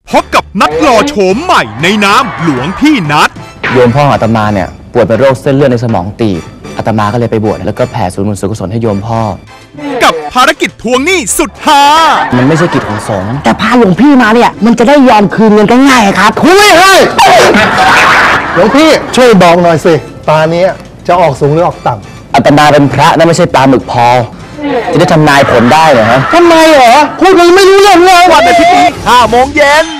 พบกับนักหล่อโฉมใหม่ในนามหลวงพี่นัทโยมพ่อของอาตมาเนี่ยป่วยเป็นโรคเส้นเลือดในสมองตีบอาตมาก็เลยไปบวชแล้วก็แผ่ส่วนบุญส่วนกุศลให้โยมพ่อกับภารกิจทวงหนี้สุดฮามันไม่ใช่กิจของสงฆ์แต่พาหลวงพี่มาเนี่ยมันจะได้ยอมคืนเงินกันง่ายครับคุยให้หลวงพี่ช่วยบอกหน่อยสิปลานี้จะออกสูงหรือออกต่ำอาตมาเป็นพระนะไม่ใช่ปลาหมึกพอจะได้ทำนายผลได้เหรอฮะทำไมเหรอพูดมันไม่รู้เรื่องเลยวันอาทิตย์นี้5 โมงเย็น